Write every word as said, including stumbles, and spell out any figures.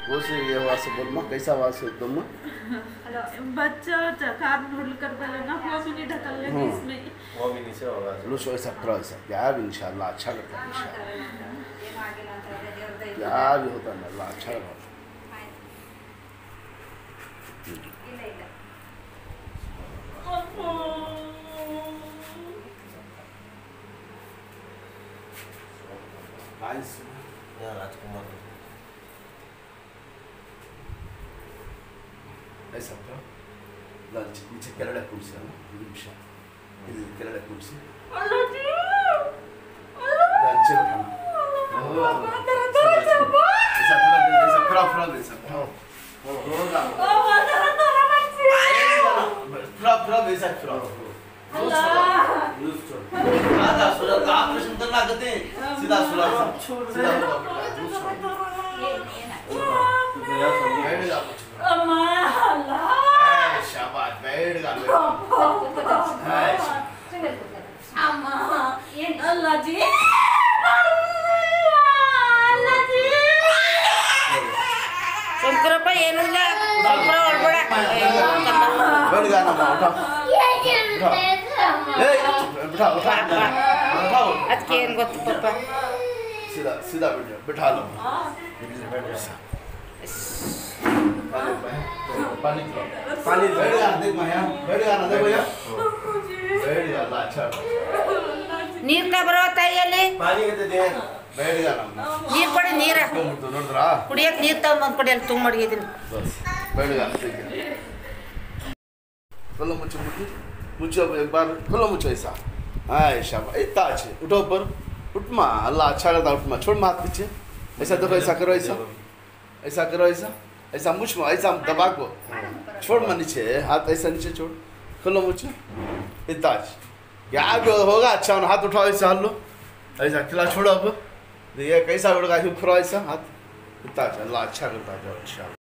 वो से ये आवाज से बोल माँ कैसा आवाज से एकदम माँ बच्चा कान ढूंढ कर पहले ना वो भी नहीं ढकल लगी इसमें वो भी नीचे होगा लो सो ऐसा करो ऐसा क्या भी इंशाल्लाह अच्छा करता है इंशाल्लाह क्या भी होता है अल्लाह अच्छा करता है या राजकुमार ऐसा करो लंच नीचे केरला कुर्सी है ना निमिषा ಇದು ಕೆಳಗಡೆ ಕೂರಿಸಿ ಲಂಚ್ ऑपरेशन करना कहते सीधा सुला सीधा शाबाश बैठ गा अल्लाह जी ಶಂಕರಪ್ಪ ಏನಿಲ್ಲ ಸ್ವಲ್ಪ ಹೊರಬೇಡ बैठ गा ना उठा ए उठा उठा उठाओ ಅದಕ್ಕೆ ಏನು ಗೊತ್ತು ಪಪ್ಪ सीधा सीधा बैठ जाओ बैठा लो पानी पानी बैठ गा देख माया बैठ गा ना दे भैया बैठ गा अल्लाह अच्छा ನೀರು ಕ ಬರೋ ತಾಯಿಯಲ್ಲಿ पानी कहते दे बैठ गा ना ನೀರು ಕೊಡಿ ನೀರು तो ನೋಡ್ರಾ ಕುಡಿಯಕ್ಕೆ ನೀರು ತಗೊಂಡು ಕೊಡಿ ಅಲ್ಲಿ ತುಂಬ ಮಡಗಿದ್ದೀನಿ बस बैठ गा खोलो मुझे मुझे मुझे एक बार खोलो मुझे ऐसा हाँ शाबाश इतना अच्छे उठो ऊपर उठ माँ अल्लाह अच्छा करता उठ माँ छोड़ माँ हाथ पीछे ऐसा देखो ऐसा करो ऐसा ऐसा करो ऐसा ऐसा मुझ में ऐसा दबा को छोड़ माँ नीचे हाथ ऐसा नीचे छोड़ खोलो मुझे इतना अच्छे क्या भी होगा अच्छा हाथ उठाओ ऐसा हल्लो ऐसा खिला छोड़ो अब ये कैसा उड़गा फिर ऐसा हाथ इतना अच्छा अल्लाह अच्छा करता है अच्छा